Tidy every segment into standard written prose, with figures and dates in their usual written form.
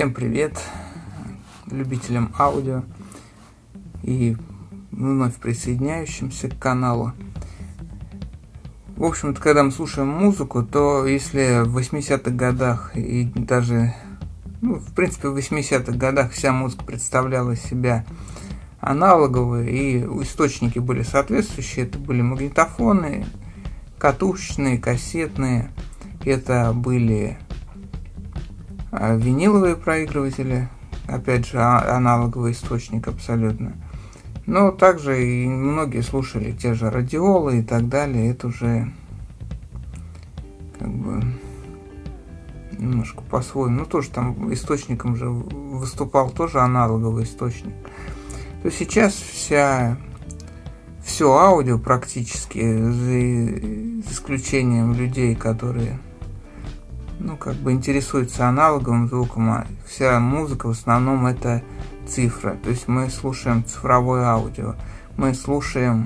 Всем привет любителям аудио и вновь присоединяющимся к каналу. В общем-то, когда мы слушаем музыку, то если в 80-х годах и даже, в принципе, в 80-х годах вся музыка представляла из себя аналоговые, и источники были соответствующие, это были магнитофоны, катушечные, кассетные, это были виниловые проигрыватели, опять же, аналоговый источник абсолютно. Но также и многие слушали те же радиолы и так далее. Это уже как бы немножко по-своему. Тоже там источником же выступал тоже аналоговый источник. То сейчас все аудио практически, за исключением людей, которые интересуются аналоговым звуком, а вся музыка в основном это цифра. То есть мы слушаем цифровое аудио, мы слушаем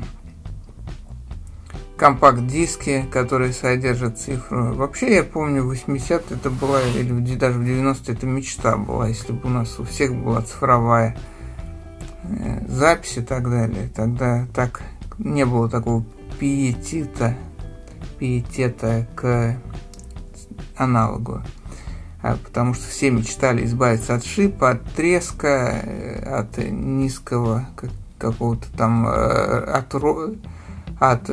компакт-диски, которые содержат цифру. Вообще, я помню, в 80-е это была, или даже в 90-е это мечта была, если бы у нас у всех была цифровая запись и так далее. Тогда так не было такого пиетета к аналогу, потому что все мечтали избавиться от шипа, от треска, от низкого какого-то там, от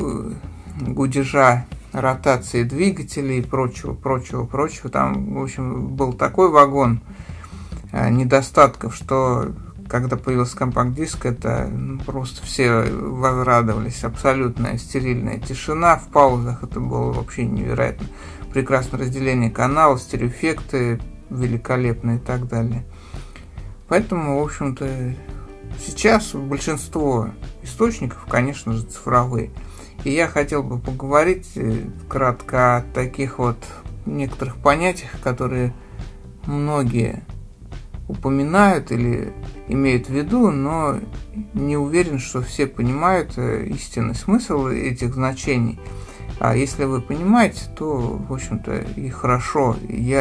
гудежа ротации двигателей и прочего. Там, в общем, был такой вагон недостатков, что когда появился компакт-диск, это просто все возрадовались. Абсолютная стерильная тишина в паузах, это было вообще невероятно. Прекрасное разделение каналов, стереоэффекты великолепные и так далее. Поэтому, в общем-то, сейчас большинство источников, конечно же, цифровые. И я хотел бы поговорить кратко о таких вот некоторых понятиях, которые многие упоминают или имеют в виду, но не уверен, что все понимают истинный смысл этих значений. А если вы понимаете, то, в общем-то, и хорошо.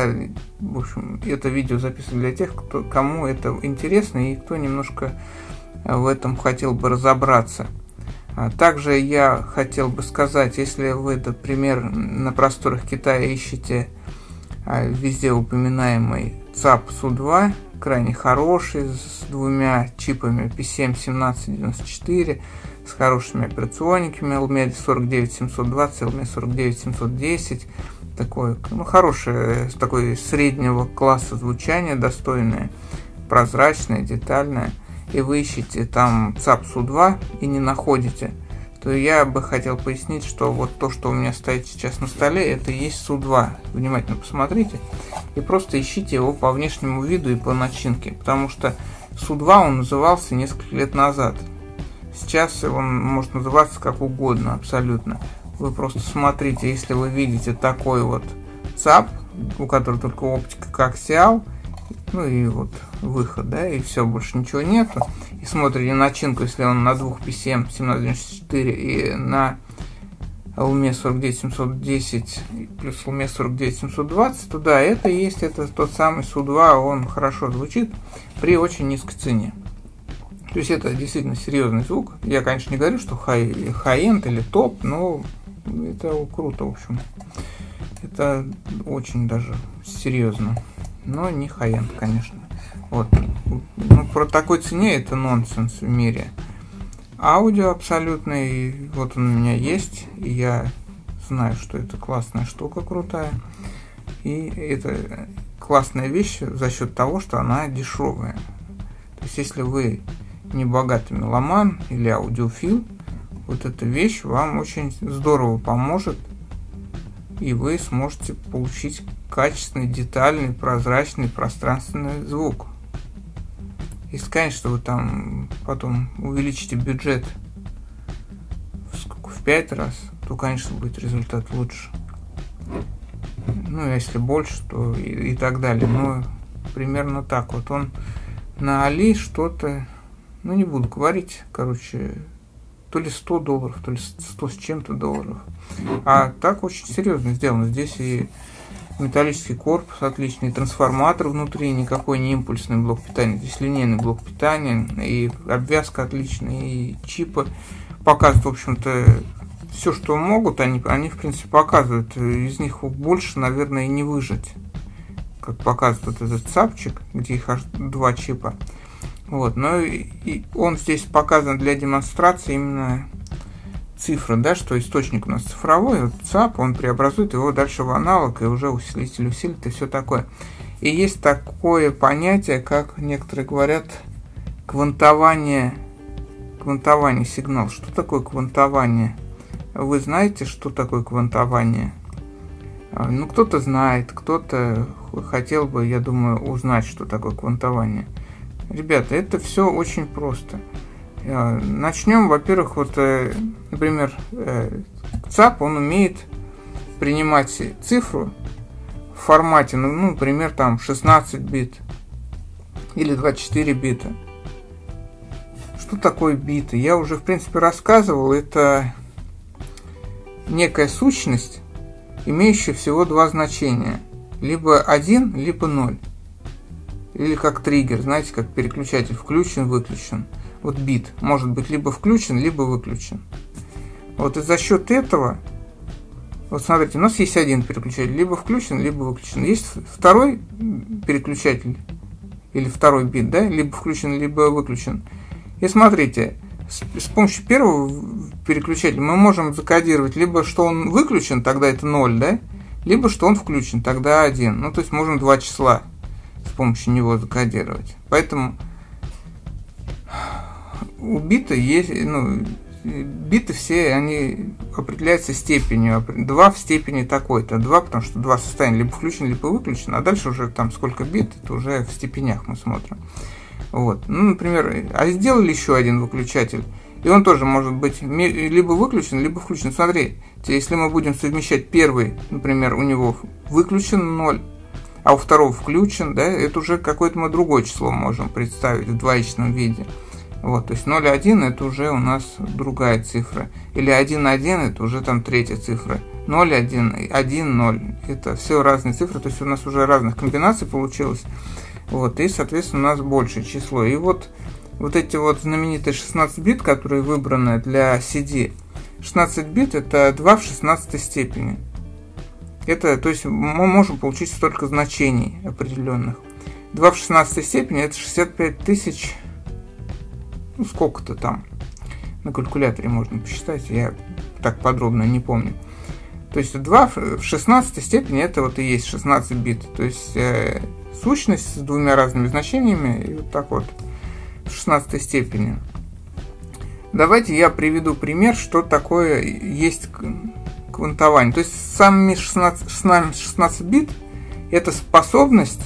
Это видео записываю для тех, кому это интересно и кто немножко в этом хотел бы разобраться. Также я хотел бы сказать, если вы, например, на просторах Китая ищете везде упоминаемый ЦАП Су-2, крайне хороший, с двумя чипами P7-1794, с хорошими операционниками LME 49720, LME 49710, такое, хорошее, такое среднего класса звучание, достойное, прозрачное, детальное, и вы ищете там ЦАП Су-2 и не находите, то я бы хотел пояснить, что вот то, что у меня стоит сейчас на столе, это и есть Су-2. Внимательно посмотрите и просто ищите его по внешнему виду и по начинке, потому что Су-2 он назывался несколько лет назад. Сейчас он может называться как угодно, абсолютно. Вы просто смотрите, если вы видите такой вот ЦАП, у которого только оптика коаксиал, и вот выход, и все, больше ничего нету. И смотрите начинку, если он на двух P7-1794 и на LME 49710 плюс LME 49720, то да, это тот самый Су-2, он хорошо звучит при очень низкой цене. То есть это действительно серьезный звук. Я, конечно, не говорю, что хай-энд или топ, но это круто, в общем. Это очень даже серьезно. Но не хай-энд, конечно. Вот. Про такой цене это нонсенс в мире. Аудио абсолютный, вот он у меня есть, и я знаю, что это классная штука, крутая. И это классная вещь за счет того, что она дешевая. То есть если вы не богатый меломан или аудиофил, вот эта вещь вам очень здорово поможет, и вы сможете получить качественный, детальный, прозрачный, пространственный звук. Если, конечно, вы там потом увеличите бюджет в 5 раз, то, конечно, будет результат лучше. Если больше, то и так далее. Но примерно так. Вот он на Али что-то, не буду говорить, то ли $100, то ли 100 с чем-то долларов. А так очень серьезно сделано. Здесь и металлический корпус отличный, трансформатор внутри, никакой не импульсный блок питания, здесь линейный блок питания, и обвязка отличная, и чипы показывают, в общем-то, все, что могут, они в принципе показывают, из них больше, наверное, и не выжать, как показывает вот этот ЦАПчик, где их аж 2 чипа. Вот, но и он здесь показан для демонстрации именно цифры, да, что источник у нас цифровой, вот ЦАП, он преобразует его дальше в аналог, и уже усилитель усилит, и все такое. И есть такое понятие, как некоторые говорят, квантование сигнал. Что такое квантование? Вы знаете, что такое квантование? Ну, кто-то знает, кто-то хотел бы, я думаю, узнать, что такое квантование. Ребята, это все очень просто. Начнем, во-первых, вот, например, ЦАП, он умеет принимать цифру в формате, ну, например, там 16 бит или 24 бита. Что такое биты? Я уже, в принципе, рассказывал. Это некая сущность, имеющая всего 2 значения. Либо 1, либо 0. Или как триггер, знаете, как переключатель, включен, выключен. Вот бит может быть либо включен, либо выключен. Вот и за счет этого, вот смотрите, у нас есть один переключатель, либо включен, либо выключен. Есть второй переключатель, или второй бит, да, либо включен, либо выключен. И смотрите, с помощью первого переключателя мы можем закодировать, либо что он выключен, тогда это 0, да, либо что он включен, тогда 1. Ну, то есть можем 2 числа с помощью него закодировать. Поэтому у бита есть, биты все, они определяются степенью. 2 в степени такой-то. 2, потому что 2 состояния либо включен, либо выключен, а дальше уже там сколько бит, это уже в степенях мы смотрим. Вот. Ну, например, сделали еще один выключатель, и он тоже может быть либо выключен, либо включен. Смотрите, если мы будем совмещать первый, например, у него выключен 0, а у второго включен, да, это уже какое-то мы другое число можем представить в двоичном виде. Вот, то есть 0,1 это уже у нас другая цифра. Или 1,1 это уже там третья цифра. 0,1, 1,0 это все разные цифры, то есть у нас уже разных комбинаций получилось. Вот, и, соответственно, у нас большее число. И вот эти вот знаменитые 16 бит, которые выбраны для CD, 16 бит это 2 в 16 степени. Это, то есть мы можем получить столько значений определенных. 2 в 16 степени это 65 тысяч, ну сколько-то там, на калькуляторе можно посчитать, я так подробно не помню. То есть 2 в 16 степени это вот и есть 16 бит. То есть сущность с 2 разными значениями, и вот так вот в 16 степени. Давайте я приведу пример, что такое есть квантование. То есть сами 16 бит это способность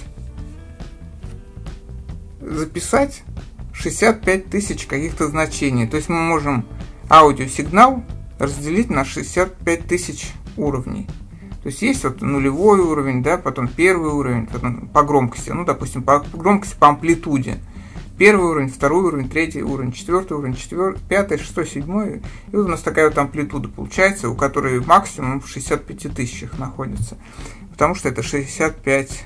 записать 65 тысяч каких-то значений. То есть мы можем аудиосигнал разделить на 65 тысяч уровней. То есть есть вот нулевой уровень, да, потом первый уровень, потом по громкости, ну, допустим, по громкости, по амплитуде. Первый уровень, второй уровень, третий уровень, четвертый уровень, пятый, шестой, седьмой. И вот у нас такая вот амплитуда получается, у которой максимум в 65 тысячах находится. Потому что это 16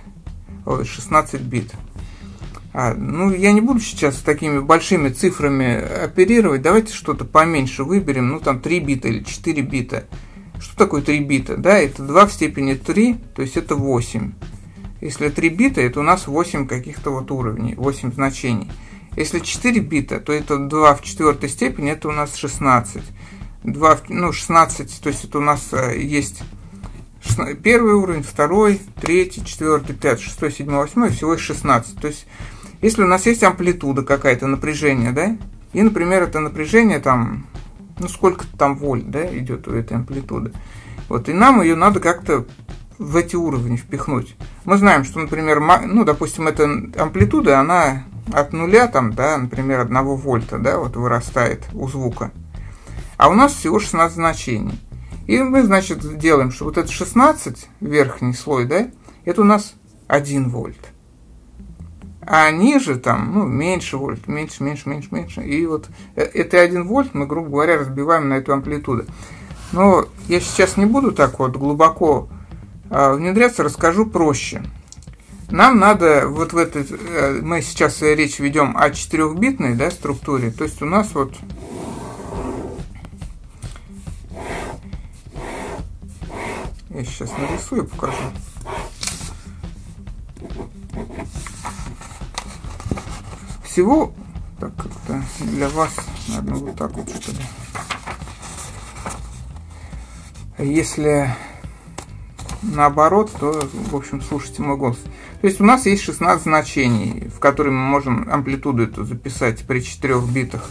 бит. Ну, я не буду сейчас с такими большими цифрами оперировать. Давайте что-то поменьше выберем. Ну, там 3 бита или 4 бита. Что такое 3 бита? Да, это 2 в степени 3, то есть это 8. Если 3 бита, это у нас 8 каких-то вот уровней, 8 значений. Если 4 бита, то это 2 в 4 степени, это у нас 16. 16, то есть это у нас есть первый уровень, второй, третий, четвертый, пятый, шестой, седьмой, восьмой, всего 16. То есть, если у нас есть амплитуда какая-то, напряжение, да, и, например, это напряжение там, ну, сколько-то там вольт, да, идет у этой амплитуды. Вот, и нам ее надо как-то в эти уровни впихнуть. Мы знаем, что, например, ну, допустим, эта амплитуда, она от нуля, там, да, например, 1 вольта, да, вот вырастает у звука. А у нас всего 16 значений. И мы, значит, делаем, что вот это 16, верхний слой, да, это у нас 1 вольт. А ниже там, ну, меньше вольт, меньше. И вот это 1 вольт мы, грубо говоря, разбиваем на эту амплитуду. Но я сейчас не буду так вот глубоко Внедряться расскажу проще. Нам надо вот в этой, мы сейчас речь ведем о 4-битной, да, структуре, то есть у нас вот я сейчас нарисую, покажу. Всего, так как-то для вас, наверное, вот так вот что ли. Если наоборот, то, в общем, слушайте мой голос. То есть у нас есть 16 значений, в которые мы можем амплитуду эту записать при 4 битах.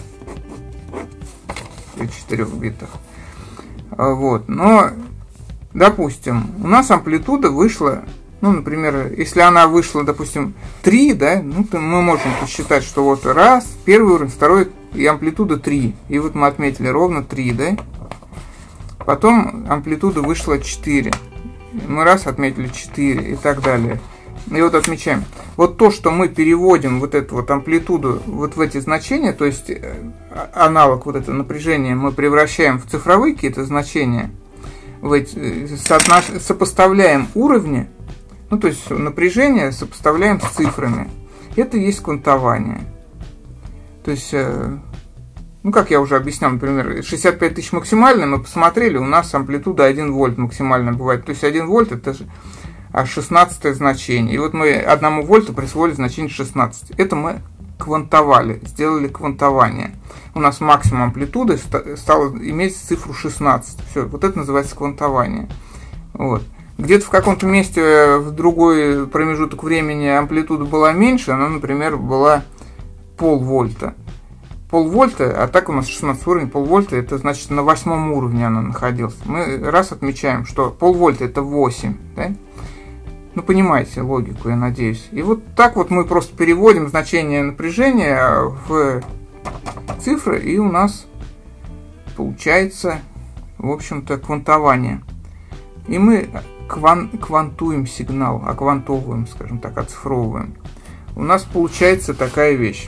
При 4 битах. Вот. Но, допустим, у нас амплитуда вышла, ну, например, если она вышла, допустим, 3, да, ну, то мы можем посчитать, что вот раз, первый уровень, второй, и амплитуда 3. И вот мы отметили ровно 3, да. Потом амплитуда вышла 4. Мы раз отметили 4 и так далее. И вот отмечаем. Вот то, что мы переводим вот эту вот амплитуду вот в эти значения, то есть аналог вот это напряжение мы превращаем в цифровые какие-то значения, в эти, сопоставляем уровни, ну то есть напряжение сопоставляем с цифрами. Это и есть квантование. То есть, ну как я уже объяснял, например, 65 тысяч максимальная, мы посмотрели, у нас амплитуда 1 вольт максимально бывает. То есть 1 вольт это же 16 значение. И вот мы 1 вольту присвоили значение 16. Это мы квантовали, сделали квантование. У нас максимум амплитуды стало иметь цифру 16. Все, вот это называется квантование. Вот. Где-то в каком-то месте в другой промежуток времени амплитуда была меньше, она, например, была полвольта. Полвольта, а так у нас 16 уровень, полвольта, это значит на 8 уровне она находилась. Мы раз отмечаем, что полвольта это 8, да? Ну, понимаете логику, я надеюсь. И вот так вот мы просто переводим значение напряжения в цифры, и у нас получается, в общем-то, квантование. И мы квантуем сигнал, оквантовываем, скажем так, оцифровываем. У нас получается такая вещь.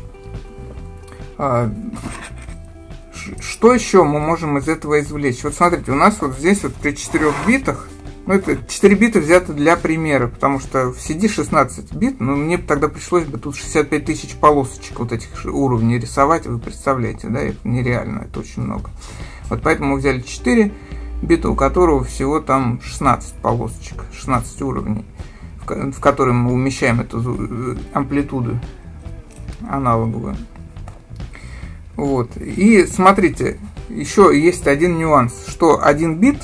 Что еще мы можем из этого извлечь? Вот смотрите, у нас вот здесь вот при 4 битах, ну это 4 бита взято для примера, потому что в CD 16 бит, ну мне тогда пришлось бы тут 65 тысяч полосочек вот этих уровней рисовать, вы представляете, да, это нереально, это очень много. Вот поэтому мы взяли 4 бита, у которого всего там 16 полосочек, 16 уровней, в которые мы умещаем эту амплитуду аналоговую. Вот. И смотрите, еще есть один нюанс, что 1 бит,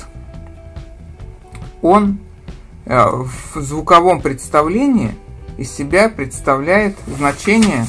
он в звуковом представлении из себя представляет значение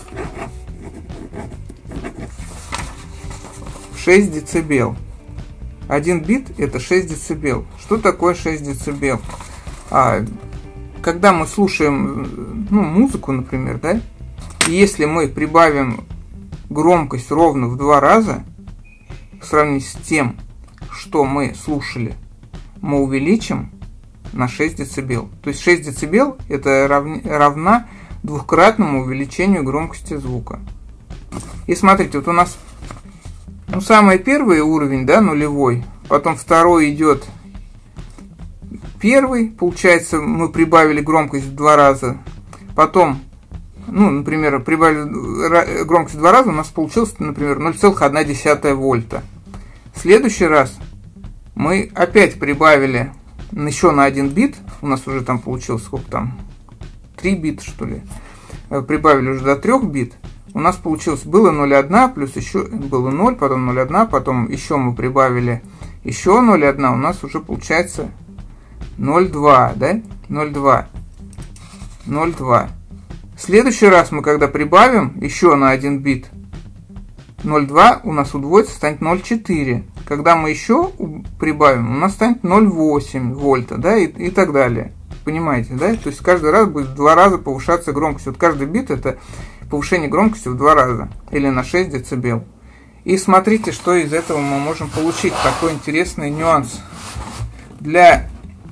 6 децибел. 1 бит это 6 децибел. Что такое 6 децибел? Когда мы слушаем, ну, музыку, например, да, и если мы прибавим громкость ровно в 2 раза, по сравнению с тем, что мы слушали, мы увеличим на 6 децибел. То есть 6 децибел это равна двукратному увеличению громкости звука. И смотрите, вот у нас, ну, самый первый уровень, да, нулевой, потом второй идет первый, получается, мы прибавили громкость в 2 раза, потом, ну, например, прибавили громкость в 2 раза, у нас получилось, например, 0,1 вольта. В следующий раз мы опять прибавили еще на 1 бит, у нас уже там получилось, сколько там, 3 бита, что ли, прибавили уже до 3 бит, у нас получилось, было 0,1, плюс еще было 0, потом 0,1, потом еще мы прибавили еще 0,1, у нас уже получается 0,2, да, 0,2, 0,2. В следующий раз мы, когда прибавим еще на 1 бит, 0,2 у нас удвоится, станет 0,4. Когда мы еще прибавим, у нас станет 0,8 вольта, да, и так далее. Понимаете, да? То есть каждый раз будет в 2 раза повышаться громкость. Вот каждый бит это повышение громкости в 2 раза или на 6 децибел. И смотрите, что из этого мы можем получить. Такой интересный нюанс. Для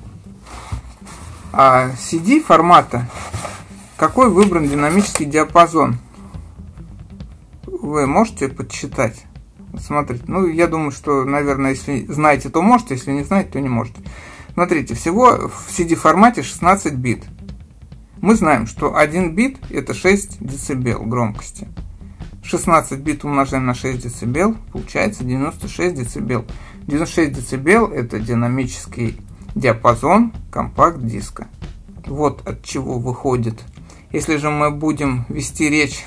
CD формата какой выбран динамический диапазон? Вы можете подсчитать? Смотрите, ну я думаю, что, наверное, если знаете, то можете, если не знаете, то не можете. Смотрите, всего в CD формате 16 бит. Мы знаем, что 1 бит это 6 дБ громкости. 16 бит умножаем на 6 дБ, получается 96 дБ. 96 дБ это динамический диапазон компакт-диска. Вот от чего выходит. Если же мы будем вести речь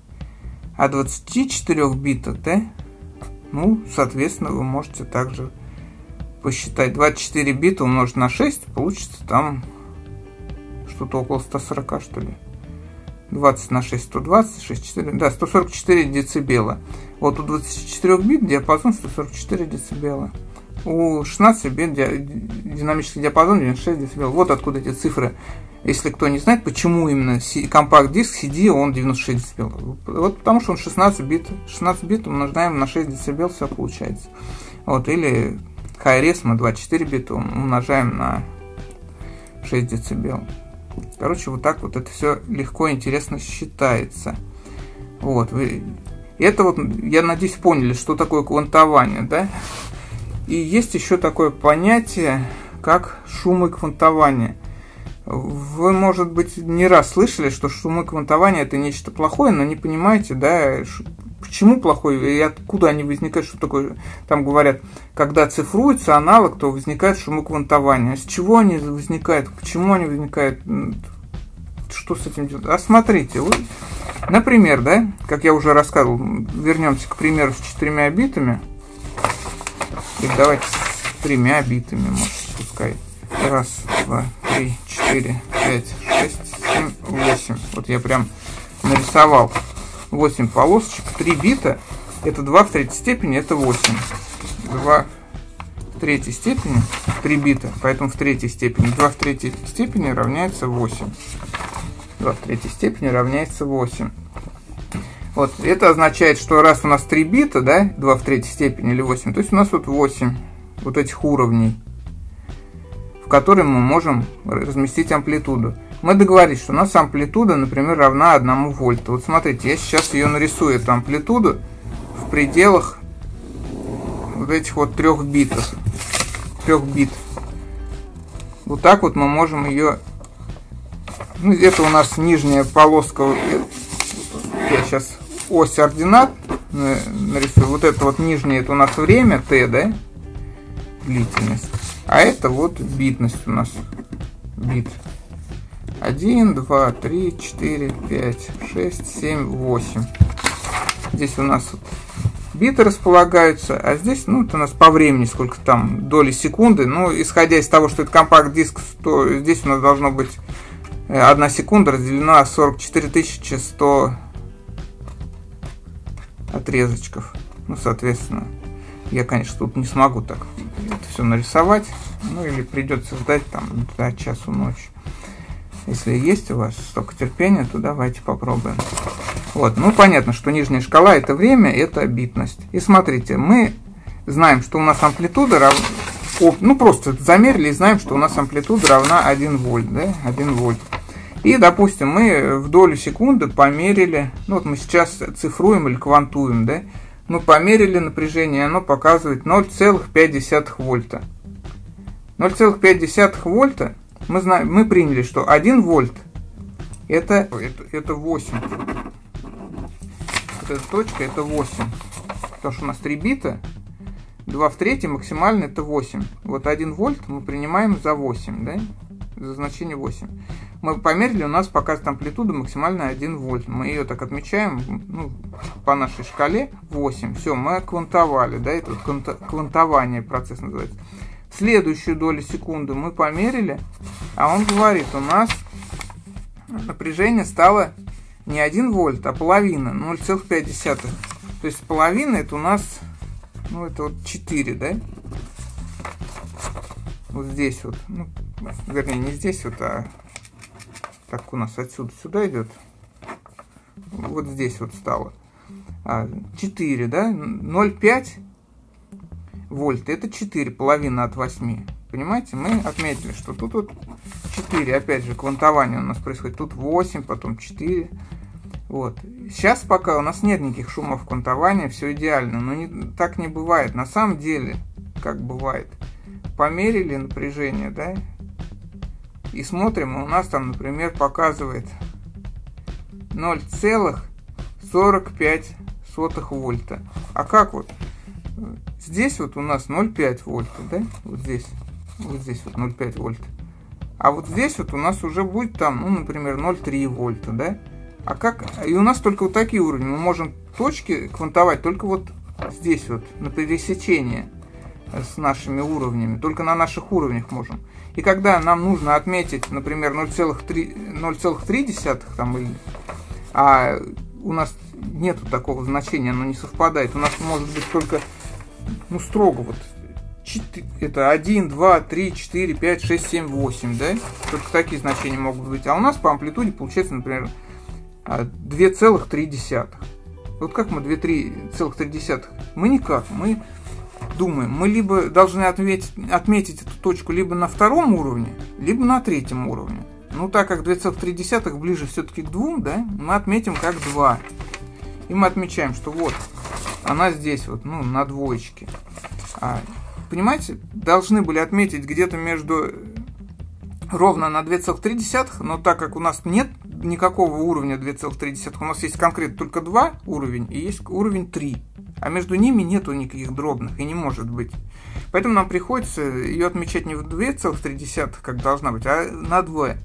о 24 битах, да, ну, соответственно, вы можете также посчитать. 24 бита умножить на 6, получится там что-то около 140, что ли. 20 на 6, 120, 6, 4, да, 144 децибела. Вот у 24 бит диапазон 144 децибела. У 16 бит динамический диапазон 96 децибел. Вот откуда эти цифры. Если кто не знает, почему именно компакт-диск CD, он 96 децибел. Вот потому что он 16 бит умножаем на 6 децибел, все получается. Вот, или Hi-Res мы 24 бита умножаем на 6 децибел. Короче, вот так вот это все легко и интересно считается. Вот, это вот, я надеюсь, поняли, что такое квантование, да? И есть еще такое понятие, как шумы квантования. Вы, может быть, не раз слышали, что шумы квантования это нечто плохое, но не понимаете, да, почему плохое и откуда они возникают, что такое. Там говорят, когда цифруется аналог, то возникают шумы квантования. С чего они возникают, почему они возникают, что с этим делать? А смотрите, вот, например, да, как я уже рассказывал, вернемся к примеру с 4 битами. И давайте с 3 битами, может, пускай. 1, 2, 3, 4, 5, 6, 7, 8. Вот я прям нарисовал 8 полосочек. 3 бита это 2 в третьей степени, это 8. 2 в третьей степени 3 бита, поэтому в третьей степени 2 в третьей степени равняется 8. 2 в третьей степени равняется 8. Вот, это означает, что раз у нас 3 бита, да, 2 в третьей степени или 8, то есть у нас вот 8 вот этих уровней, в которые мы можем разместить амплитуду. Мы договорились, что у нас амплитуда, например, равна 1 вольту. Вот смотрите, я сейчас ее нарисую, эту амплитуду, в пределах вот этих вот 3 битов. 3 бит. Вот так вот мы можем ее... Ну, это у нас нижняя полоска. Я сейчас ось ординат нарисую. Вот это вот нижнее, это у нас время, t, да? Длительность. А это вот битность у нас. Бит. 1, 2, 3, 4, 5, 6, 7, 8. Здесь у нас вот биты располагаются, а здесь, ну, это у нас по времени, сколько там, доли секунды. Ну, исходя из того, что это компакт-диск, то здесь у нас должно быть 1 секунда разделена на 44 100 отрезочков. Ну, соответственно, я, конечно, тут не смогу так это все нарисовать. Ну, или придется ждать там до часу ночи. Если есть у вас столько терпения, то давайте попробуем. Вот, ну, понятно, что нижняя шкала это время, это битность. И смотрите, мы знаем, что у нас амплитуда равна... Ну, просто замерили и знаем, что у нас амплитуда равна 1 вольт, да, 1 вольт. И, допустим, мы в долю секунды померили, ну, вот мы сейчас цифруем или квантуем, да, мы померили напряжение, оно показывает 0,5 вольта. 0,5 вольта, мы приняли, что 1 вольт это 8. Вот эта точка это 8. Потому что у нас 3 бита, 2 в третьей максимально это 8. Вот 1 вольт мы принимаем за 8, да? За значение 8. Мы померили, у нас показывает амплитуда максимально 1 вольт. Мы ее так отмечаем, ну, по нашей шкале 8. Все, мы квантовали, да, это квантование процесс называется. Следующую долю секунды мы померили, а он говорит, у нас напряжение стало не 1 вольт, а половина, 0,5. То есть половина это у нас, ну, это вот 4, да? Вот здесь вот, ну, вернее, не здесь вот, а так у нас отсюда сюда идет. Вот здесь вот стало 4, да? 0,5 вольт это 4, половина от 8. Понимаете, мы отметили, что тут вот 4, опять же, квантование у нас происходит. Тут 8, потом 4. Вот. Сейчас пока у нас нет никаких шумов квантования, все идеально. Но так не бывает. На самом деле, как бывает, померили напряжение, да, и смотрим, у нас там, например, показывает 0,45 вольта. А как вот? Здесь вот у нас 0,5 вольта, да? Вот здесь вот 0,5 вольта. А вот здесь вот у нас уже будет там, ну, например, 0,3 вольта, да? А как? И у нас только вот такие уровни. Мы можем точки квантовать только вот здесь вот, на пересечении с нашими уровнями. Только на наших уровнях можем. И когда нам нужно отметить, например, 0,3 там, а у нас нету такого значения, оно не совпадает. У нас может быть только, ну, строго вот, это 1, 2, 3, 4, 5, 6, 7, 8, да? Только такие значения могут быть. А у нас по амплитуде получается, например, 2,3. Вот как мы 2,3? Мы никак. Мы думаем, мы либо должны отметить эту точку либо на втором уровне, либо на третьем уровне. Ну, так как 2,3 ближе все-таки к 2, да, мы отметим как 2. И мы отмечаем, что вот она здесь вот, ну, на двоечке. Понимаете, должны были отметить где-то между ровно на 2,3, но так как у нас нет никакого уровня 2,3, у нас есть конкретно только 2 уровень и есть уровень 3. А между ними нету никаких дробных и не может быть. Поэтому нам приходится ее отмечать не в 2,3, как должна быть, а на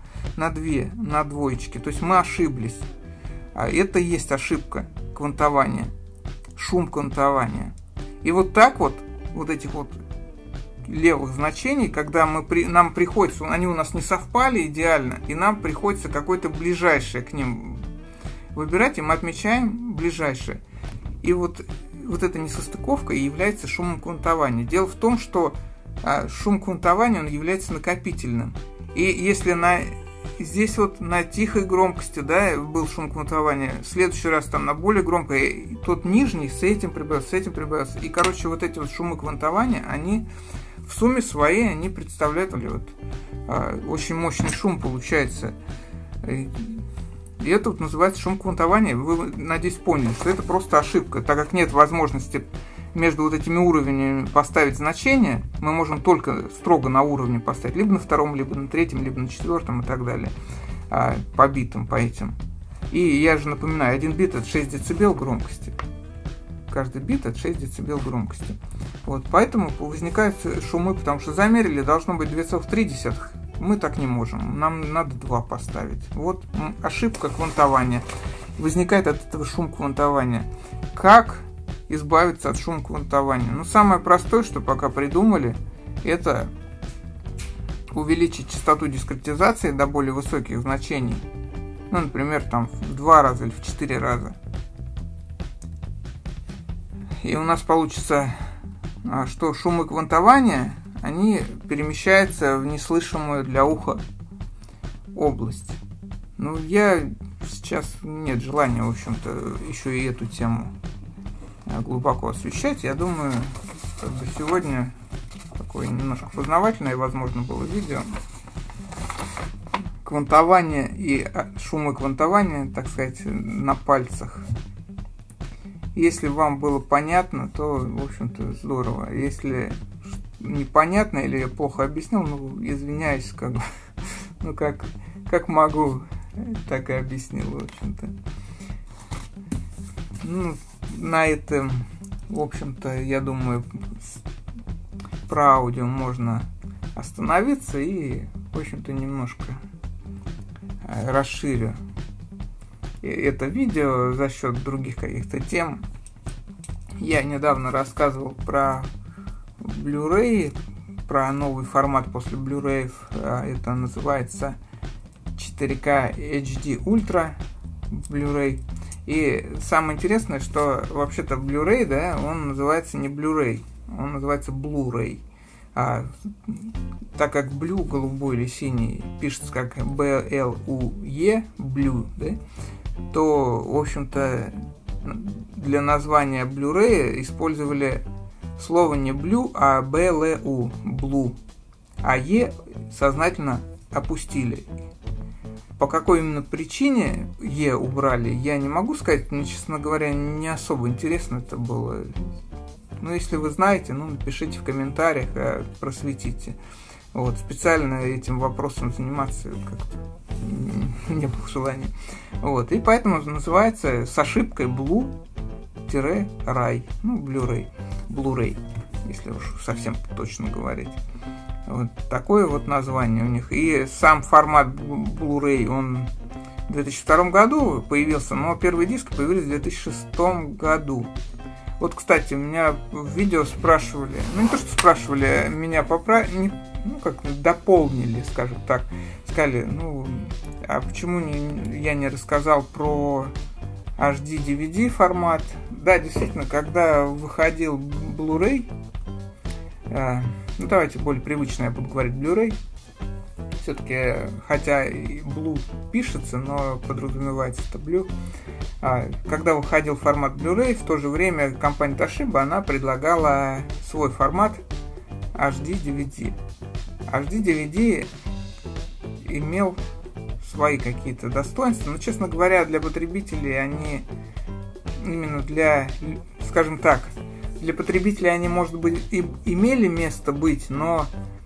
двоечке. То есть мы ошиблись. А это и есть ошибка квантования, шум квантования. И вот так вот этих вот левых значений, когда нам приходится, они у нас не совпали идеально, и нам приходится какое-то ближайшее к ним выбирать, и мы отмечаем ближайшее. И вот эта несостыковка и является шумом квантования. Дело в том, что шум квантования, он является накопительным. И если здесь вот на тихой громкости, да, был шум квантования, в следующий раз там на более громкой, тот нижний с этим прибавился. И, короче, вот эти вот шумы квантования, они в сумме своей, они представляют очень мощный шум получается. И это вот называется шум квантования. Вы, надеюсь, поняли, что это просто ошибка. Так как нет возможности между вот этими уровнями поставить значение, мы можем только строго на уровне поставить, либо на втором, либо на третьем, либо на четвертом и так далее, по битам, по этим. И я же напоминаю, 1 бит это 6 дБ громкости. Каждый бит это 6 дБ громкости. Вот, поэтому возникают шумы, потому что замерили, должно быть 2,3. Мы так не можем. Нам надо 2 поставить. Вот ошибка квантования. Возникает от этого шум квантования. Как избавиться от шума квантования? Ну, самое простое, что пока придумали, это увеличить частоту дискретизации до более высоких значений. Ну, например, там в 2 раза или в 4 раза. И у нас получится, что шумы квантования, они перемещаются в неслышимую для уха область. Ну, сейчас нет желания, в общем-то, еще и эту тему глубоко освещать. Я думаю, как бы сегодня такое немножко познавательное, возможно, было видео. Квантование и шумы квантования, так сказать, на пальцах. Если вам было понятно, то, в общем-то, здорово. Если непонятно или я плохо объяснил, ну, извиняюсь, как бы, ну, как могу, так и объяснил, в общем-то. Ну, на этом, в общем-то, я думаю, про аудио можно остановиться и, в общем-то, немножко расширю это видео за счет других каких-то тем. Я недавно рассказывал про Blu-ray, про новый формат после Blu-ray. Это называется 4K HD Ultra Blu-ray. И самое интересное, что вообще-то Blu-ray, да, он называется не Blu-ray, он называется Blu-ray. Так как Blue, голубой или синий, пишется как B-L-U-E, Blue, да, то, в общем-то, для названия Blu-ray использовали слово не Blue, а B-L-U, Blue, а E сознательно опустили. По какой именно причине E убрали, я не могу сказать. Мне, честно говоря, не особо интересно это было. Ну, если вы знаете, ну, напишите в комментариях, просветите. Вот, специально этим вопросом заниматься как-то не было желания. Вот, и поэтому называется с ошибкой Blue-Ray, ну, Blu-ray, если уж совсем точно говорить. Вот такое вот название у них. И сам формат Blu-ray, он в 2002 году появился, но первые диски появились в 2006 году. Вот, кстати, меня в видео спрашивали, ну не то, что спрашивали, меня дополнили, скажем так. Сказали, ну, а почему я не рассказал про HD-DVD формат? Да, действительно, когда выходил Blu-ray, ну давайте более привычно я буду говорить Blu-ray, все-таки, хотя и Blue пишется, но подразумевается это Blue. Когда выходил формат Blu-ray, в то же время компания Toshiba, она предлагала свой формат HD-DVD. HD-DVD имел свои какие-то достоинства, но, честно говоря, для потребителей они именно для, скажем так, для потребителей они, может быть, и имели место быть, но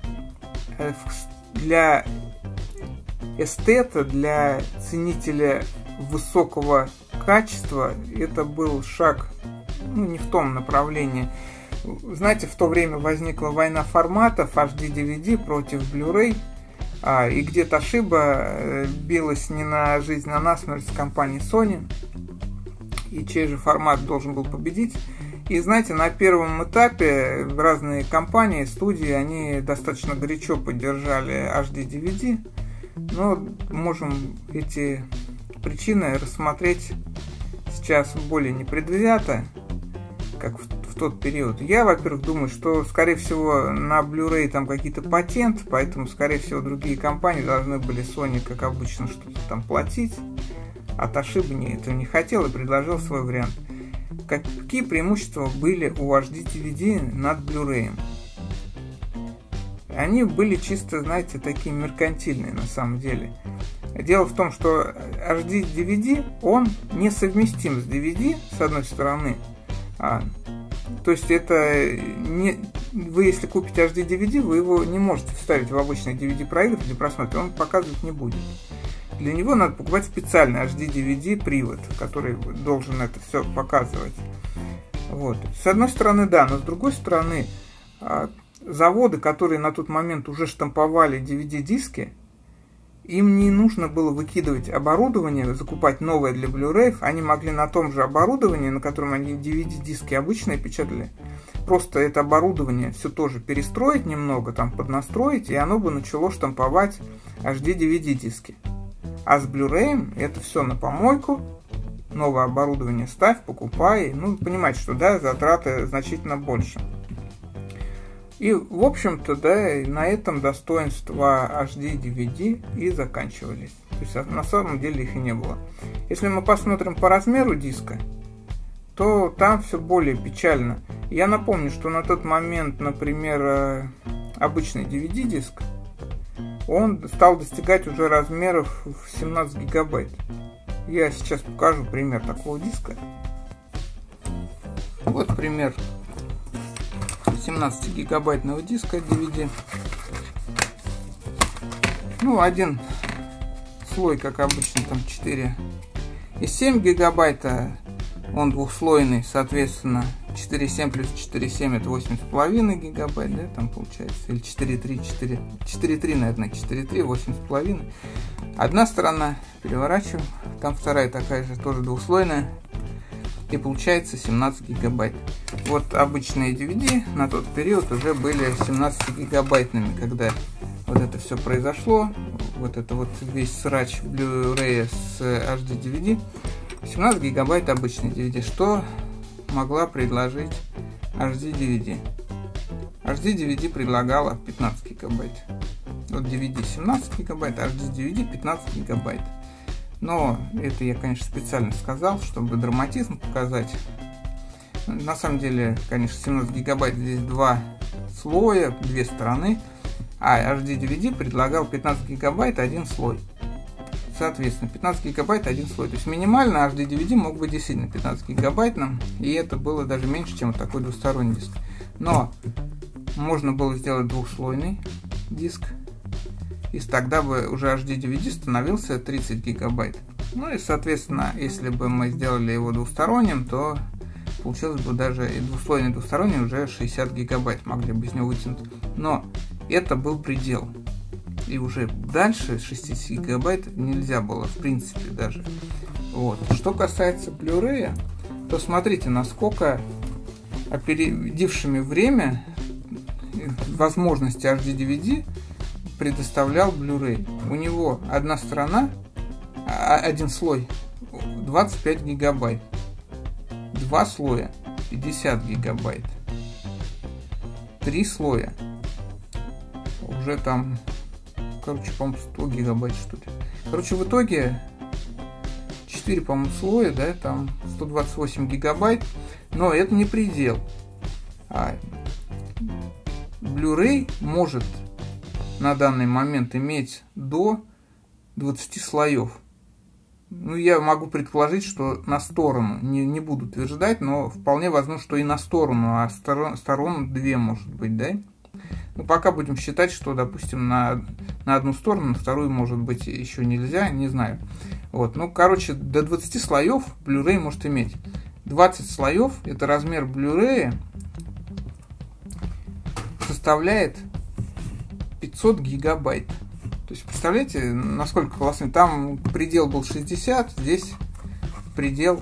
для эстета, для ценителя высокого качества это был шаг, ну, не в том направлении. Знаете, в то время возникла война форматов HD-DVD против Blu-ray, и где Toshiba билась не на жизнь, а на смерть с компанией Sony, и чей же формат должен был победить. И знаете, на первом этапе разные компании, студии, они достаточно горячо поддержали HD-DVD, но можем эти причины рассмотреть сейчас более непредвзято, как в тот период. Я, во-первых, думаю, что, скорее всего, на Blu-ray там какие-то патенты, поэтому, скорее всего, другие компании должны были Sony, как обычно, что-то там платить, а Toshiba этого не хотел и предложил свой вариант. Какие преимущества были у HD-DVD над Blu-ray? Они были чисто, знаете, такие меркантильные на самом деле. Дело в том, что HD-DVD, он несовместим с DVD, с одной стороны. То есть это не... Вы, если купите HD-DVD, вы его не можете вставить в обычный DVD-проигрыватель для просмотра, он показывать не будет. Для него надо покупать специальный HD-DVD привод, который должен это все показывать. Вот. С одной стороны, да, но с другой стороны, заводы, которые на тот момент уже штамповали DVD-диски, им не нужно было выкидывать оборудование, закупать новое для Blu-ray, они могли на том же оборудовании, на котором они DVD-диски обычные печатали, просто это оборудование все тоже перестроить немного, там поднастроить, и оно бы начало штамповать HD-DVD-диски. А с Blu-ray это все на помойку, новое оборудование ставь, покупай. Ну, понимаете, что, да, затраты значительно больше. И, в общем-то, да, на этом достоинства HD-DVD и заканчивались. То есть, на самом деле их и не было. Если мы посмотрим по размеру диска, то там все более печально. Я напомню, что на тот момент, например, обычный DVD-диск, он стал достигать уже размеров в 17 гигабайт. Я сейчас покажу пример такого диска. Вот пример 17-гигабайтного диска DVD. Ну, один слой, как обычно, там 4,7 гигабайта. Он двухслойный, соответственно, 4,7 плюс 4,7 это 8,5 гигабайт, да, там получается, или 4,3, наверное, 4,3, 8,5. Одна сторона переворачиваем, там вторая такая же, тоже двухслойная, и получается 17 гигабайт. Вот обычные DVD на тот период уже были 17 гигабайтными, когда вот это все произошло, вот это вот весь срач Blu-ray с HD-DVD. 17 гигабайт обычный DVD. Что могла предложить HD-DVD? HD-DVD предлагала 15 гигабайт. Вот DVD 17 гигабайт, а HD-DVD 15 гигабайт. Но это я, конечно, специально сказал, чтобы драматизм показать. На самом деле, конечно, 17 гигабайт здесь два слоя, две стороны. А HD-DVD предлагал 15 гигабайт, один слой. Соответственно, 15 гигабайт один слой. То есть минимально HD DVD мог быть действительно 15 гигабайтным, и это было даже меньше, чем вот такой двусторонний диск. Но можно было сделать двухслойный диск, и тогда бы уже HD DVD становился 30 гигабайт. Ну и, соответственно, если бы мы сделали его двусторонним, то получилось бы даже и двухслойный, и двусторонний уже 60 гигабайт могли бы из него вытянуть. Но это был предел. И уже дальше 60 гигабайт нельзя было, в принципе, даже. Вот. Что касается Blu-ray, то смотрите, насколько опередившими время возможности HD DVD предоставлял Blu-ray. У него одна сторона, один слой 25 гигабайт, два слоя 50 гигабайт, три слоя уже там, короче, по-моему, 100 гигабайт, что ли. Короче, в итоге 4, по-моему, слоя, да, там 128 гигабайт, но это не предел. Blu-ray может на данный момент иметь до 20 слоев. Ну, я могу предположить, что на сторону, не буду утверждать, но вполне возможно, что и на сторону, а сторон 2 может быть, да? Ну, пока будем считать, что, допустим, на одну сторону, на вторую, может быть, еще нельзя, не знаю. Вот, ну, короче, до 20 слоев Blu-ray может иметь. 20 слоев, это размер Blu-ray, составляет 500 гигабайт. То есть, представляете, насколько классно. Там предел был 60, здесь предел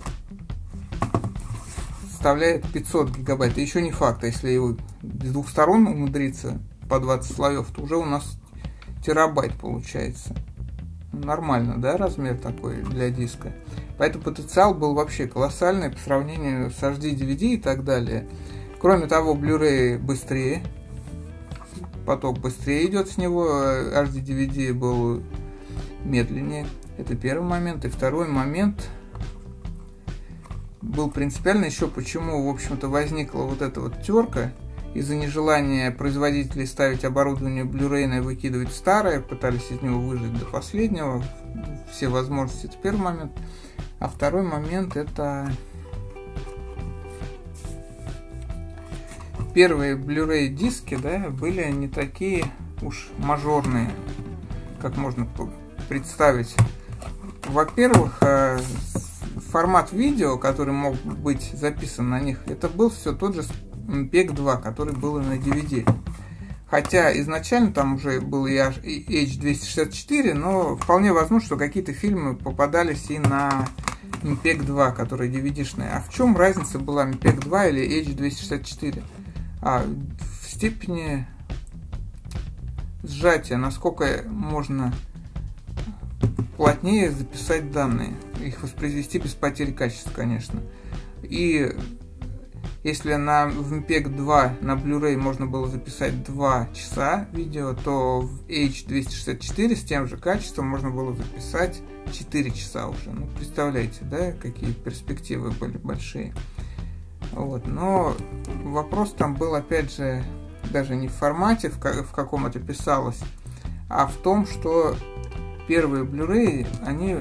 составляет 500 гигабайт. И еще не факт, если его с двух сторон умудриться по 20 слоев, то уже у нас терабайт получается. Нормально, да, размер такой для диска. Поэтому потенциал был вообще колоссальный по сравнению с HD DVD и так далее. Кроме того, Blu-ray быстрее, поток быстрее идет с него, HD DVD был медленнее. Это первый момент. И второй момент был принципиально еще почему, в общем-то, возникла вот эта вот терка из-за нежелания производителей ставить оборудование Blu-ray и выкидывать старое, пытались из него выжать до последнего все возможности. Это первый момент. А второй момент — это первые Blu-ray диски, да, были не такие уж мажорные, как можно представить. Во-первых, формат видео, который мог быть записан на них, это был все тот же MPEG 2, который был и на DVD. Хотя изначально там уже был и H264, но вполне возможно, что какие-то фильмы попадались и на MPEG 2, который DVD-шный. А в чем разница была MPEG 2 или H264? В степени сжатия, насколько можно плотнее записать данные, их воспроизвести без потери качества, конечно. И если в MPEG 2 на Blu-ray можно было записать 2 часа видео, то в H264 с тем же качеством можно было записать 4 часа уже. Ну, представляете, да, какие перспективы были большие. Вот. Но вопрос там был, опять же, даже не в формате, в каком это писалось, а в том, что первые Blu-ray, они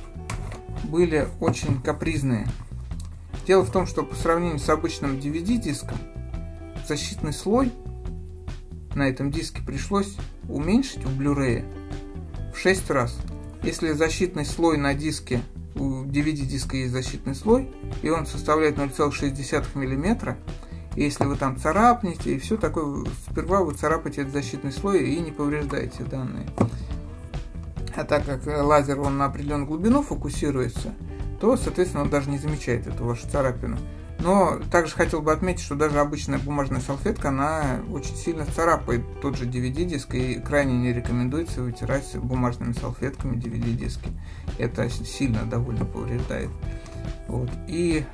были очень капризные. Дело в том, что по сравнению с обычным DVD-диском, защитный слой на этом диске пришлось уменьшить у Blu-ray в 6 раз. Если защитный слой на диске, у DVD-диска есть защитный слой, и он составляет 0,6 мм, и если вы там царапнете и все такое, сперва вы царапаете этот защитный слой и не повреждаете данные. А так как лазер он на определенную глубину фокусируется, то, соответственно, он даже не замечает эту вашу царапину. Но также хотел бы отметить, что даже обычная бумажная салфетка, она очень сильно царапает тот же DVD-диск, и крайне не рекомендуется вытирать бумажными салфетками DVD-диски. Это сильно довольно повреждает. Вот. И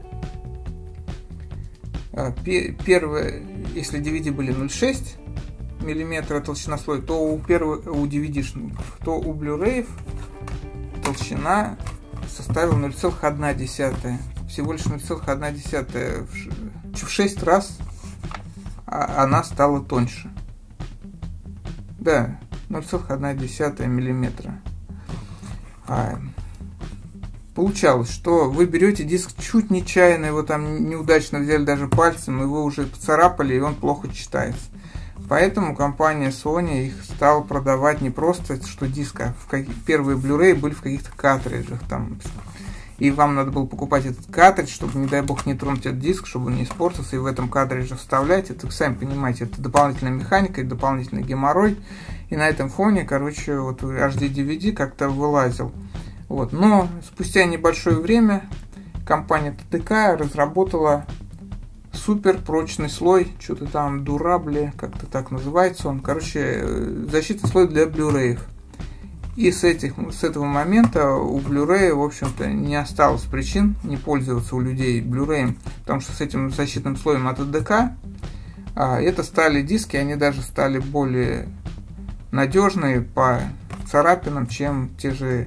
первое, если DVD были 0,6 мм толщина слоя, то у DVD-шных, то у Blu-ray толщина составила 0,1. Всего лишь 0,1. В 6 раз она стала тоньше. Да, 0,1 мм. Получалось, что вы берете диск чуть нечаянно, его там неудачно взяли даже пальцем, и вы уже поцарапали, и он плохо читается. Поэтому компания Sony их стала продавать не просто что диск, а первые Blu-ray были в каких-то картриджах там. И вам надо было покупать этот картридж, чтобы, не дай бог, не тронуть этот диск, чтобы он не испортился, и в этом картридже вставлять. Это, вы сами понимаете, это дополнительная механика, дополнительный геморрой. И на этом фоне, короче, вот HD-DVD как-то вылазил. Вот. Но спустя небольшое время компания ТДК разработала супер прочный слой, что-то там Durable, как-то так называется он. Короче, защитный слой для Blu-ray. И с этого момента у Blu-ray, в общем-то, не осталось причин не пользоваться у людей Blu-ray, потому что с этим защитным слоем от ТДК это стали диски, они даже стали более надежные по царапинам, чем те же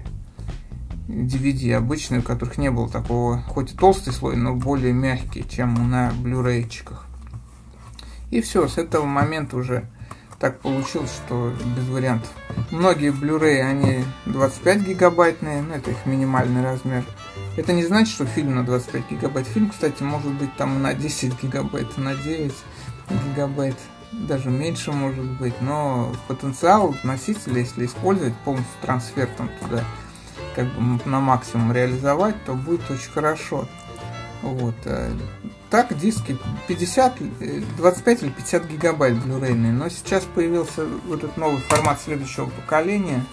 DVD обычные, у которых не было такого, хоть и толстый слой, но более мягкий, чем на Blu-ray-чиках. И все, с этого момента уже так получилось, что без вариантов. Многие Blu-ray, они 25 гигабайтные, но это их минимальный размер. Это не значит, что фильм на 25 гигабайт. Фильм, кстати, может быть там на 10 гигабайт, на 9 гигабайт, даже меньше может быть. Но потенциал носителя, если использовать полностью трансфер там туда, как бы на максимум реализовать, то будет очень хорошо. Вот. Так, диски 50, 25 или 50 гигабайт блюрейные. Но сейчас появился вот этот новый формат следующего поколения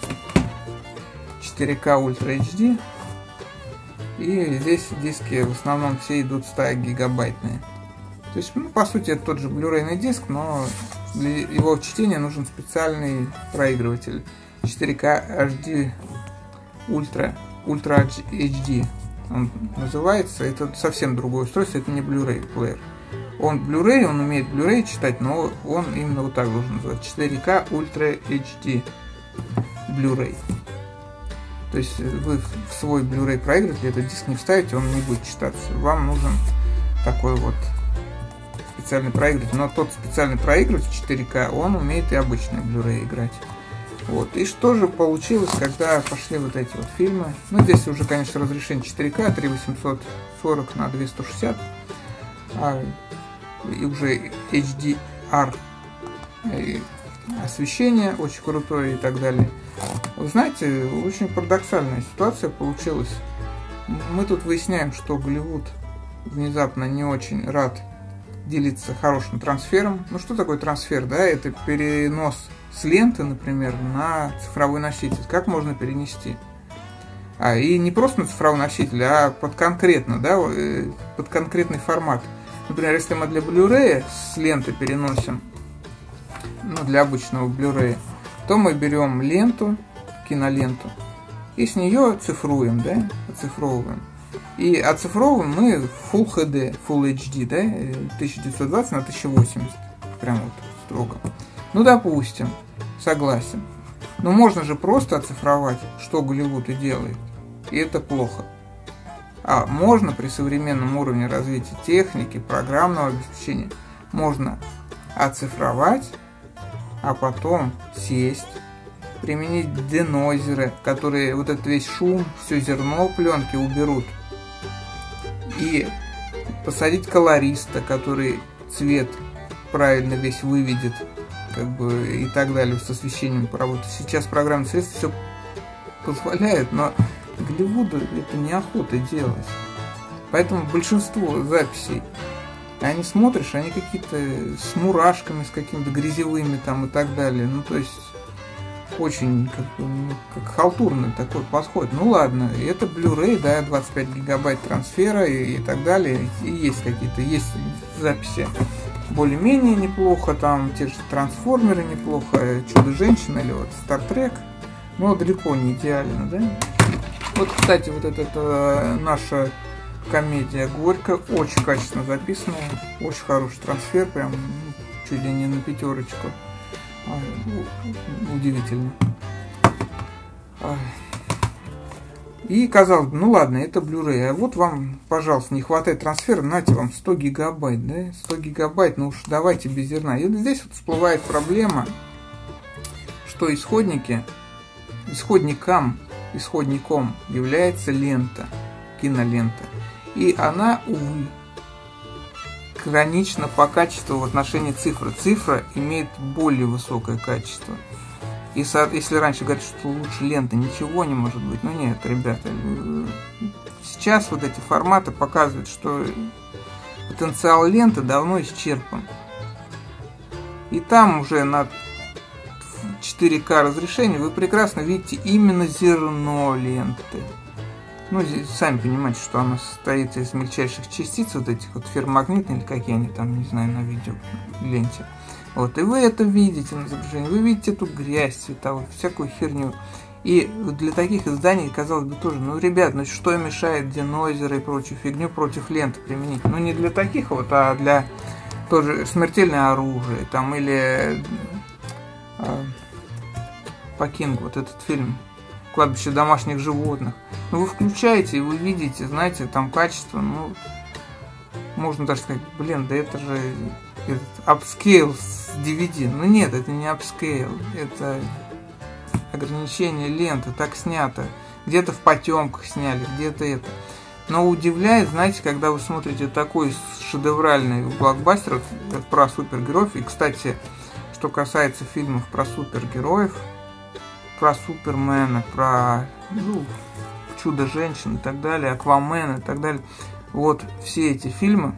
4K Ultra HD. И здесь диски в основном все идут 100 гигабайтные. То есть, ну, по сути, это тот же блюрейный диск, но для его чтения нужен специальный проигрыватель 4K HD Ultra HD он называется. Это совсем другое устройство, это не Blu-ray плеер. Он Blu-ray, он умеет Blu-ray читать, но он именно вот так должен называться: 4K Ultra HD Blu-ray. То есть вы в свой Blu-ray проигрыватель этот диск не вставите, он не будет читаться. Вам нужен такой вот специальный проигрыватель. Но тот специальный проигрыватель 4К, он умеет и обычный Blu-ray играть. Вот. И что же получилось, когда пошли вот эти вот фильмы? Ну, здесь уже, конечно, разрешение 4К, 3840 на 260, и уже HDR освещение очень крутое и так далее. Вы знаете, очень парадоксальная ситуация получилась. Мы тут выясняем, что Голливуд внезапно не очень рад делиться хорошим трансфером. Ну, что такое трансфер? Да, это перенос с ленты, например, на цифровой носитель. Как можно перенести? И не просто на цифровой носитель, а под конкретно, да, под конкретный формат. Например, если мы для Blu-ray с ленты переносим, ну, для обычного Blu-ray, то мы берем ленту, киноленту, и с нее цифруем, да, оцифровываем. И оцифровываем мы Full HD, Full HD, да, 1920 на 1080, прям вот строго. Ну, допустим, согласен. Но можно же просто оцифровать, что Голливуд и делает. И это плохо. А можно при современном уровне развития техники, программного обеспечения, можно оцифровать, а потом сесть, применить денойзеры, которые вот этот весь шум, все зерно пленки уберут. И посадить колориста, который цвет правильно весь выведет, как бы, и так далее, с освещением поработать. Сейчас программные средства все позволяют, но Голливуду это неохота делать. Поэтому большинство записей, они смотришь, они какие-то с мурашками, с какими-то грязевыми там и так далее. Ну, то есть, очень как халтурный такой подход. Ну ладно, это Blu-ray, да, 25 гигабайт трансфера и так далее. И есть какие-то, есть записи более-менее неплохо, там те же трансформеры неплохо, Чудо-женщина или вот Стартрек, но далеко не идеально, да. Вот, кстати, вот эта наша комедия «Горько» очень качественно записанная, очень хороший трансфер, прям чуть ли не на 5. Удивительно. И казалось бы, ну ладно, это Blu-ray, а вот вам, пожалуйста, не хватает трансфера, нате вам 100 гигабайт, да, 100 гигабайт, ну уж давайте без зерна. И вот здесь вот всплывает проблема, что исходникам исходником является лента, кинолента. И она, увы, гранична по качеству в отношении цифры. Цифра имеет более высокое качество. И если раньше говорят, что лучше лента, ничего не может быть. Ну нет, ребята, сейчас вот эти форматы показывают, что потенциал ленты давно исчерпан. И там уже на 4К разрешении вы прекрасно видите именно зерно ленты. Ну, здесь сами понимаете, что она состоит из мельчайших частиц, вот этих вот ферромагнитных, или какие они там, не знаю, на видео ленте. Вот, и вы это видите на изображении, вы видите эту грязь цветовую, всякую херню. И для таких изданий, казалось бы, тоже, ну, ребят, ну что мешает денойзеры и прочую фигню против ленты применить? Ну, не для таких вот, а для тоже смертельное оружие, там, или по Кингу, вот этот фильм «Кладбище домашних животных». Ну, вы включаете, и вы видите, знаете, там качество, ну, можно даже сказать, блин, да это же апскейл с DVD. Ну, нет, это не апскейл, это ограничение ленты, так снято. Где-то в потемках сняли, где-то это. Но удивляет, знаете, когда вы смотрите такой шедевральный блокбастер про супергероев. И, кстати, что касается фильмов про супергероев, про Супермена, про Чудо-женщин и так далее, Аквамена и так далее. Вот все эти фильмы,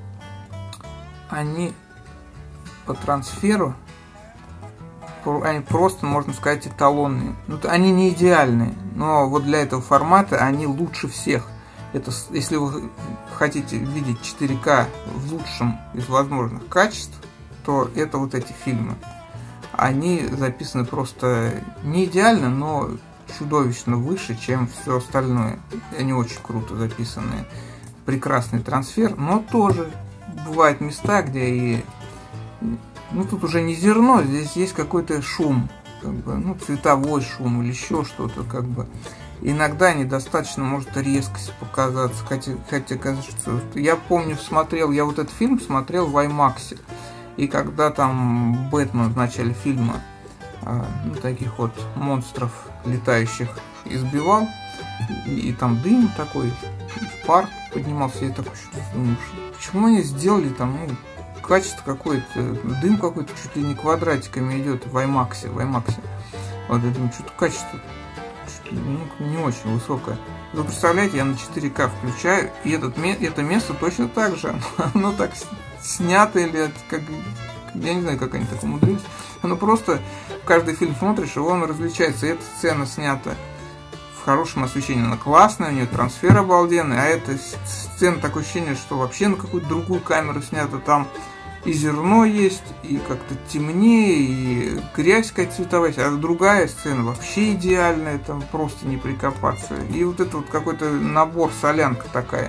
они по трансферу, они просто, можно сказать, эталонные. Ну, они не идеальные, но вот для этого формата они лучше всех. Это, если вы хотите видеть 4К в лучшем из возможных качеств, то это вот эти фильмы. Они записаны просто не идеально, но чудовищно выше, чем все остальное. Они очень круто записаны. Прекрасный трансфер, но тоже бывают места, где и... Ну, тут уже не зерно, здесь есть какой-то шум, как бы, ну, цветовой шум или еще что-то, как бы. Иногда недостаточно может резкость показаться, хотя кажется, я помню, я вот этот фильм смотрел в IMAX, и когда там Бэтмен в начале фильма ну, таких вот монстров летающих избивал, и там дым такой, пар поднимался, я такой, думаю, почему они сделали там, ну, качество какое-то, дым какой-то чуть ли не квадратиками идет в IMAX. Вот я думаю, что-то качество не очень высокое. Вы представляете, я на 4К включаю, и это место точно так же. Оно так снято, или как, я не знаю, как они так умудрились. Оно просто, каждый фильм смотришь, и он различается. И эта сцена снята в хорошем освещении, она классная, у нее трансфер обалденный, а эта сцена, такое ощущение, что вообще на какую-то другую камеру снята, там и зерно есть, и как-то темнее, и грязь какая-то цветовая, а другая сцена вообще идеальная, там просто не прикопаться. И вот это вот какой-то набор, солянка такая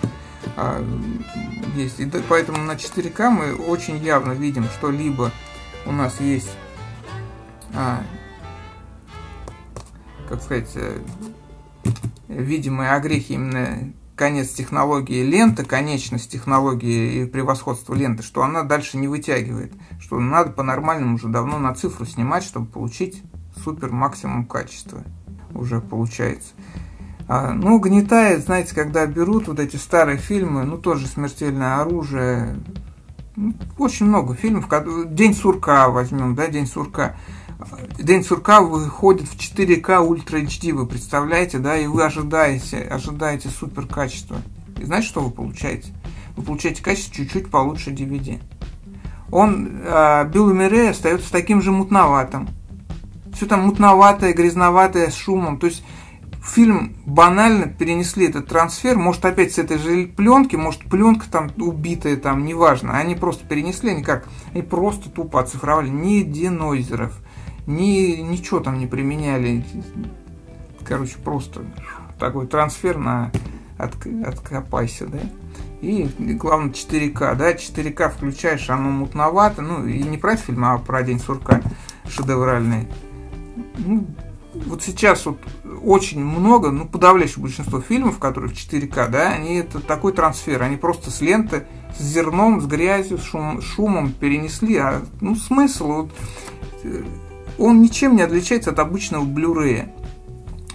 есть. И поэтому на 4К мы очень явно видим, что либо у нас есть как сказать, видимые огрехи, именно конец технологии ленты, конечность технологии и превосходство ленты, что она дальше не вытягивает, что надо по-нормальному уже давно на цифру снимать, чтобы получить супер максимум качества уже получается. Ну, гнетает, знаете, когда берут вот эти старые фильмы, ну, тоже «Смертельное оружие», ну, очень много фильмов, «День сурка» возьмем, да, «День сурка». «День сурка» выходит в 4К Ультра HD, вы представляете, да, и вы ожидаете супер качества. И знаете, что вы получаете? Вы получаете качество чуть-чуть получше DVD. Билл Мюррей остается таким же мутноватым. Все там мутноватое, грязноватое, с шумом. То есть фильм банально перенесли этот трансфер, может опять с этой же пленки, может пленка там убитая, там, неважно. Они просто перенесли, они просто тупо оцифровали, ни денойзеров, ничего там не применяли. Короче, просто такой трансфер на откопайся, да. И главное 4К, да, 4К включаешь, оно мутновато, ну и не про фильм, а про «День сурка» шедевральный. Ну, вот сейчас вот очень много, ну, подавляющее большинство фильмов, которые в 4К, да, они это такой трансфер, они просто с ленты, с зерном, с грязью, с шумом перенесли, ну, смысл, вот, он ничем не отличается от обычного Blu-ray.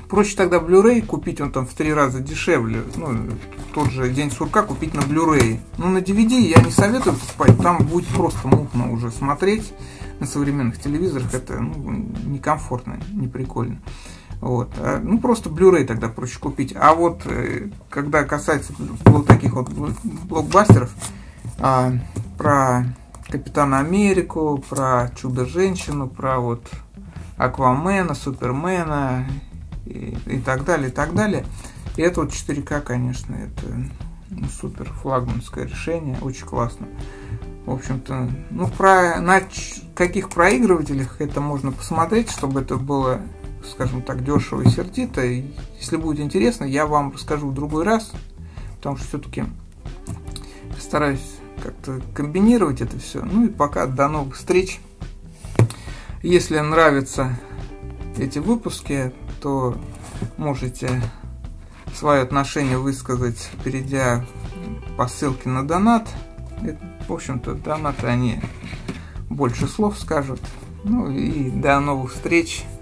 проще тогда Blu-ray купить, он там в 3 раза дешевле. Ну, тот же День сурка купить на Blu-ray. Ну, на DVD я не советую покупать, там будет просто мутно уже смотреть на современных телевизорах. Это некомфортно, не прикольно. Вот. Ну, просто Blu-ray тогда проще купить. А вот, когда касается вот таких вот блокбастеров, про Капитана Америку, про Чудо-женщину, про вот Аквамена, Супермена и так далее, и так далее. И это вот 4К, конечно, это супер флагманское решение, очень классно. В общем-то, ну, на каких проигрывателях это можно посмотреть, чтобы это было, скажем так, дешево и сердито. И если будет интересно, я вам расскажу в другой раз, потому что все-таки стараюсь как-то комбинировать это все. Ну и пока до новых встреч. Если нравятся эти выпуски, то можете свое отношение высказать, перейдя по ссылке на донат. В общем-то, донаты, они больше слов скажут. Ну и до новых встреч.